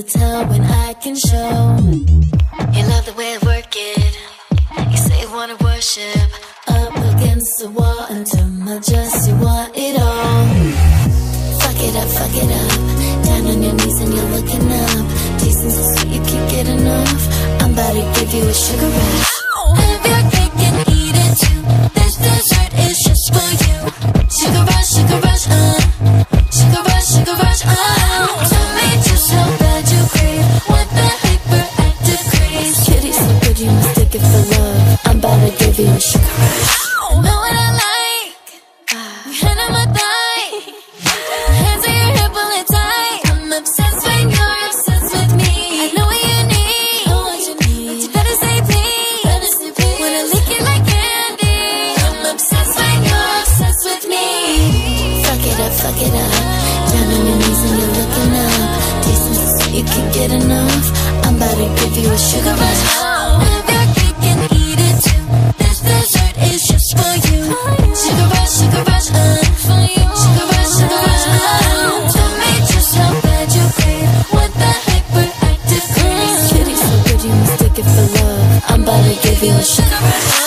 to tell when I can show. You love the way I work it. You say you wanna worship. Up against the wall until my just you want it all. Fuck it up, fuck it up. Down on your knees and you're looking up. Tasting so sweet you can't get enough. I'm about to give you a sugar rush. Have your cake and eat it too. This dessert is just for you. Sugar rush, sugar rush, sugar rush, sugar rush, tell me just how bad you crave. What the hyperactive craze. Kitty so good you mistake it for love. I'm about to give you a sugar rush. Know what I like? Your hand on my thigh. Hands on your hip, pull it tight. I'm obsessed when you're obsessed with me. I know what you need. But you better say please. When I lick it like candy. I'm obsessed when you're obsessed with me. Fuck it up, fuck it up. Down on your knees and you're looking up. Tasting so sweet you can't get enough. I'm about to give you a sugar rush. Have your cake and eat it too. This dessert is just for you. Sugar rush, sugar rush, for you. Sugar rush, tell me just how bad you crave. What the hyperactive craze. Kitty so good you mistake it for love. I'm about to give you a sugar rush.